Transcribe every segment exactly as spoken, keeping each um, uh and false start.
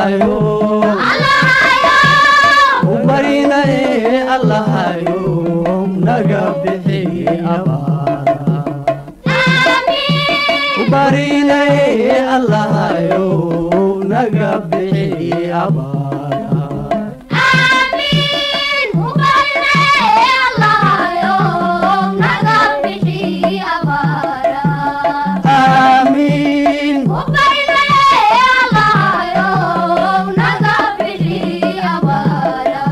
yo ubarina Allah yo naga bixi abara amin ubarina Allah yo naga bixi abara amin ubarina Allah yo naga bixi abara amin ubarina Allah yo naga bixi abara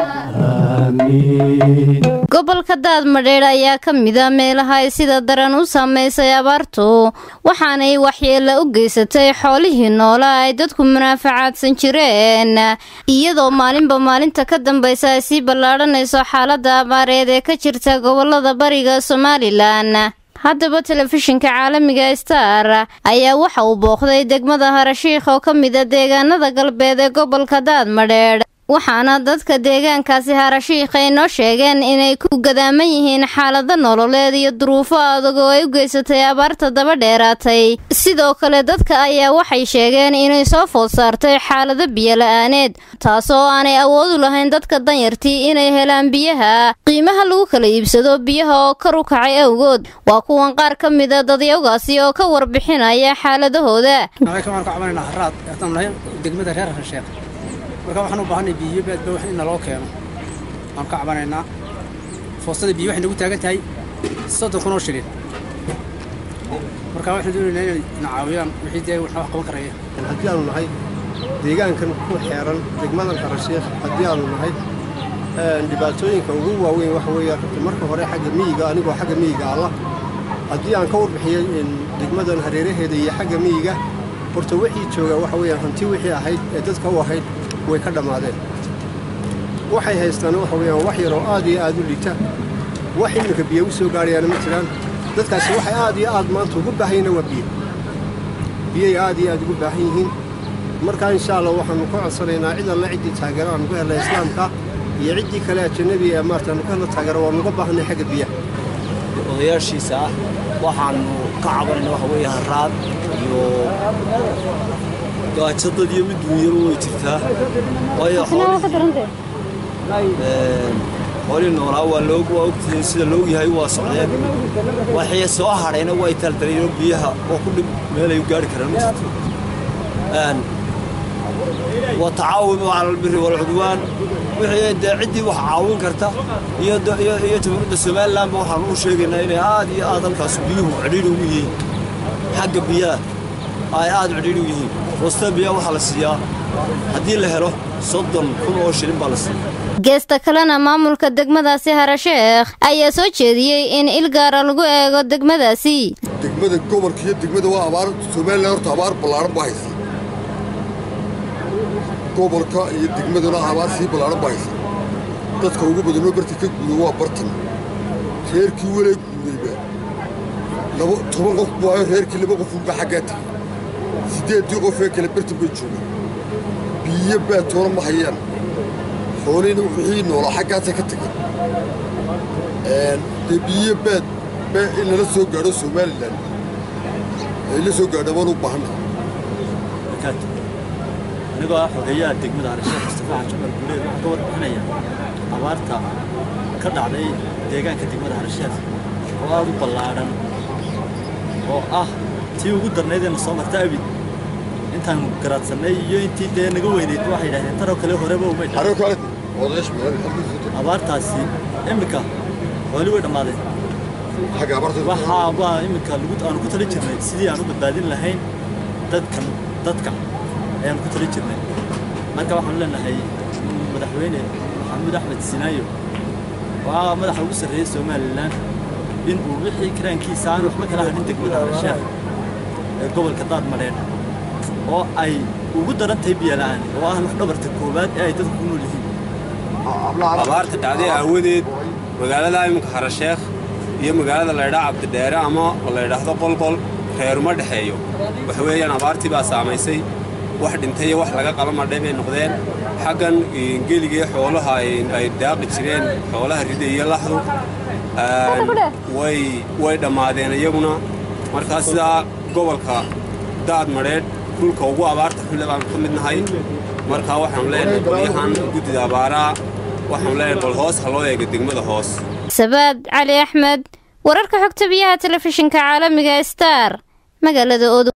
amin gobolka Daadmadheer ayaa ka mid ah meelaha ay sida daran u saameysay abaartu waxaanay waxyeello u geysatay xoolihii noolaa ay dadku munaafacaadsan jireen iyadoo maalinba maalinta ka dambaysa ay sii ballaaranayso xaaladda abaareed ee ka jirta gobolada bariga Somaliland. haddaba telefishinka caalamiga Star ayaa waxa uu booqday degmada Harashiikh oo ka mid ah deegaanada galbeed ee gobolka Daadmadheer waxaana dadka deegaankaasi Harashiikh ay noo sheegeen inay ku gadaaman yihiin xaalado nololeed iyo duruufo adag oo ay u geysatay abaarta daba dheeraatay sidoo kale dadka ayaa waxay sheegeen inay soo food saartay xaalado biyo la'aaneed taasoo aanay awood u lahayn dadka danyartii inay helaan biyaha qiimaha lagu kala iibsado biyaha oo kor u kacay awgood waa kuwan qaar ka mid ah dadyawgaasi oo ka warbixinaya xaaladahooda. marka waxaan u baahanay biyo baad baa wax in loo keeno aan ka cabanayna foosada biyo wax nagu taagan tahay soddon kun oo shilin marka waxaan doonaynaa in caawiyaan wixii day wax qaban karaya haddii aanu nahay deegaankan ku xeeran degmada Harashiikh haddii aanu nahay dhibaatooyinka ugu waaweyn waxa weeye marka hore xagga miyiga anigoo xagga miyiga ah haddii aan ka warbixiyay in degmadan hareeraheeda iyo xagga miyiga horta wixii jooga waxa weeye hanti wixii ahayd ee dadka u ahayd way ka dhamaadeen waxay haystaan waxa weeyaan wax yar oo aad iyo aad u liita wax iminka biyo u soo gaarayaan ma jiraan dadkaasi waxay aad iyo aad maanta ugu baahan yihiin waa biyo biyo aad iyo aad ugu baahan yihiin marka insha Allah waxaan ku codsanaynaa cid alla cidii taageero aan ku helay islaamka iyo cidii kale ajnabi ah maartaan ku helay taageero waan uga baahanay xagga biyo odayaashiisa waxaan ka cabanayna waxa weeye haraad iyo gaajada iyo mid weyn oo jirta way xooli noolaa waa loogu ogtiin sida loo yahay waa socdeen waxay soo harayna way taltaliyeen biyaha oo ku dhib meel ay gaari karaan ma jirto aan wa taawun ala albir wal udwan wixii daacidi wax caawin karta iyo iyo iyo dowladda Soomaaliland waxaan u sheegaynaa inay aad iyo aad halkaas biyuhu cidhiidhi u yihiin xagga biyaha ay aad cidhiidhi u yihiin wasta biyaha waxa la siiyaa haddii la helo soddon kun oo shilin baa la siiyaa geesta kalena maamulka degmadaasi Harashiikh ayaa soo jeediyay in il gaar ah lagu eego degmadaasi degmada gobolka iyo degmada waa abaar Soomaaliland horta abaar ballaaran baa haysa gobolka iyo degmaduna abaar si ballaaran baa haysa dadka ugu badan oo barti ka guuray waa bartan reerkii walaag guurayba labo toban qof baa reerkii laba qof uga xagaatay sideed qof ee kala bartan bay joogaan biyo baa toona ma hayaan xoolina wixii noolaa xaggaas ka tagay ee biyo baad baa in la soo gaaro Soomaaliland ay la soo gaadho u baahan aniga xogeeyaha degmada Harashiikh Mustafa Jabal Guleed waxa ka warbixinaya abaarta ka dhacday deegaanka degmada Harashiikh oo aad u ballaaran oo ah tii ugu darneed ee soo martay abid intaan garaadsanay iyo intii dee naga weyneed waxay yiraahdeen taro kale horeba uma taro kale wadash abaartaasi imika wali way dhamaadeen xaga abaarta waxa baa imika lagu aan ku tali jirnay sidii aan u badbaadin lahayn dadkan dadka ayaan ku tali jirnay marka waxaan leenahay madaxweyne Maxamed Axmed Sinaayo waa madaxa ugu sarreeyay Soomaaliland in uu wixii karaankiisa aan waxba kala hadin degmada Harashiikh ee gobolka Daadmadheer oo ay ugu darantay biyo la'aan oo ah wax dhabarta koobaad ee ay dadku ku nool yihiin abaarta dhacday awadeed magaalada imka Harashiikh iyo magaalada la yiraahdo Cabdidheere ama la yiraahdo Qolqol reer ma dhaxeeyo wax weeyaan abaartii baa saameysay wax dhintay wax laga qalama dheebay noqdeen xagan geeliga xoolaha ay daaqi jireen xoolaha riday iyo laxdu way way dhamaadeen iyaguna markaas sida gobolka Daadmadheer dhulka ugu abaarta xule baan ka mid nahay markaa waxaanu leenahay qolyahan guddida abaaraha waxaanu leenahay bal hoos ha loo eego degmada hoos. Sabaad Cali Axmed, wararka xogta biyaha telefishinka caalamiga Star, magaalada